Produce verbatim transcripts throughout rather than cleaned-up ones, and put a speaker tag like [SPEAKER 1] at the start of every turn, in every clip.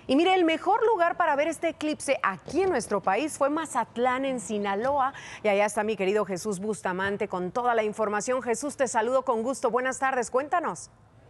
[SPEAKER 1] Y mire, el mejor lugar para ver este eclipse aquí en nuestro país fue Mazatlán, en Sinaloa. Y allá está mi querido Jesús Bustamante con toda la información. Jesús, te saludo con gusto. Buenas tardes, cuéntanos.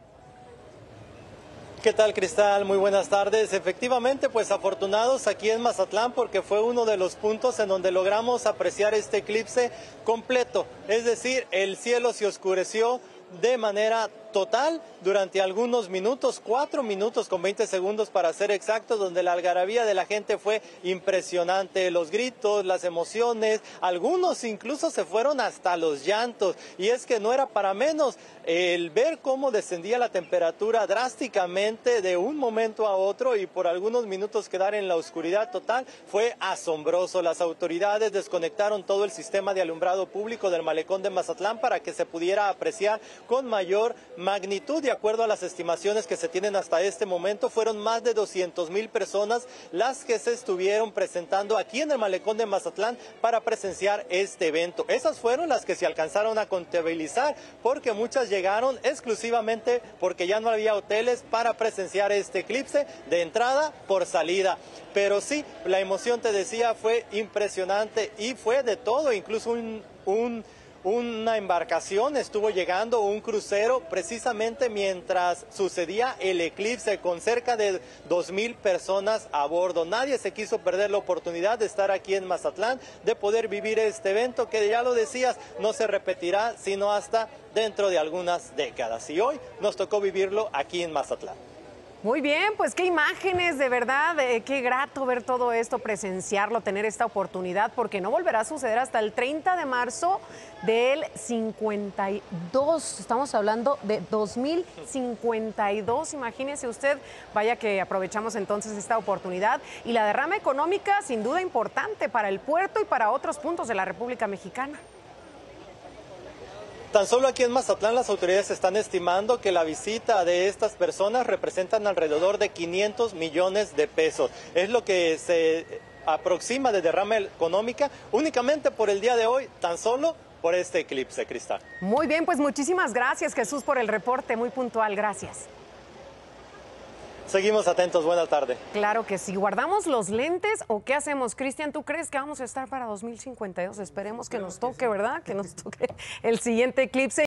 [SPEAKER 2] ¿Qué tal, Cristal? Muy buenas tardes. Efectivamente, pues afortunados aquí en Mazatlán porque fue uno de los puntos en donde logramos apreciar este eclipse completo. Es decir, el cielo se oscureció de manera total durante algunos minutos, cuatro minutos con veinte segundos para ser exactos, donde la algarabía de la gente fue impresionante, los gritos, las emociones, algunos incluso se fueron hasta los llantos, y es que no era para menos el ver cómo descendía la temperatura drásticamente de un momento a otro y por algunos minutos quedar en la oscuridad total fue asombroso. Las autoridades desconectaron todo el sistema de alumbrado público del malecón de Mazatlán para que se pudiera apreciar con mayor magnitud. De acuerdo a las estimaciones que se tienen hasta este momento, fueron más de doscientas mil personas las que se estuvieron presentando aquí en el malecón de Mazatlán para presenciar este evento. Esas fueron las que se alcanzaron a contabilizar, porque muchas llegaron exclusivamente porque ya no había hoteles para presenciar este eclipse de entrada por salida. Pero sí, la emoción, te decía, fue impresionante y fue de todo, incluso un... un Una embarcación estuvo llegando, un crucero, precisamente mientras sucedía el eclipse, con cerca de dos mil personas a bordo. Nadie se quiso perder la oportunidad de estar aquí en Mazatlán, de poder vivir este evento que, ya lo decías, no se repetirá sino hasta dentro de algunas décadas. Y hoy nos tocó vivirlo aquí en Mazatlán.
[SPEAKER 1] Muy bien, pues qué imágenes, de verdad, eh, qué grato ver todo esto, presenciarlo, tener esta oportunidad, porque no volverá a suceder hasta el treinta de marzo del cincuenta y dos. Estamos hablando de dos mil cincuenta y dos, imagínese usted. Vaya que aprovechamos entonces esta oportunidad, y la derrama económica sin duda importante para el puerto y para otros puntos de la República Mexicana.
[SPEAKER 2] Tan solo aquí en Mazatlán las autoridades están estimando que la visita de estas personas representan alrededor de quinientos millones de pesos. Es lo que se aproxima de derrama económica únicamente por el día de hoy, tan solo por este eclipse, Cristal.
[SPEAKER 1] Muy bien, pues muchísimas gracias, Jesús, por el reporte, muy puntual, gracias.
[SPEAKER 2] Seguimos atentos, buena tarde.
[SPEAKER 1] Claro que sí. ¿Guardamos los lentes o qué hacemos? Cristian, ¿tú crees que vamos a estar para dos mil cincuenta y dos? Esperemos que nos toque, ¿verdad? Que nos toque el siguiente eclipse.